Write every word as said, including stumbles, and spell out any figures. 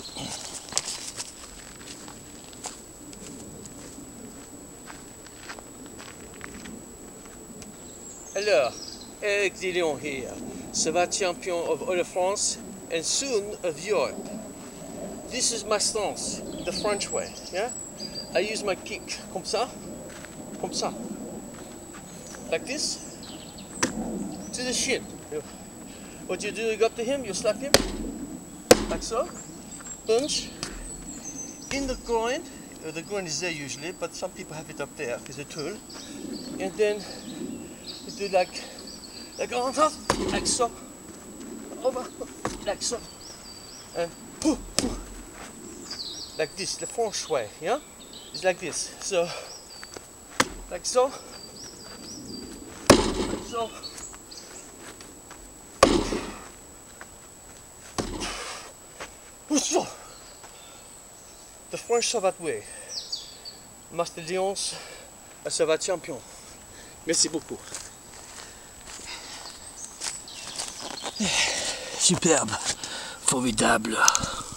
Alors, Eric de Lyons here, Savate champion of all of France and soon of Europe. This is my stance, the French way, yeah? I use my kick, comme ça, comme ça, like this, to the shin. What you do, you go up to him, you slap him, like so, punch, in the groin. The groin is there usually, but some people have it up there as a tool, and then you do like, like on top, like so, over, like so, and poof, poof, like this, the French way, yeah? It's like this, so, like so, like so, so. The French Savate way. Master Lyons, un Savate champion. Merci beaucoup. Superbe, formidable.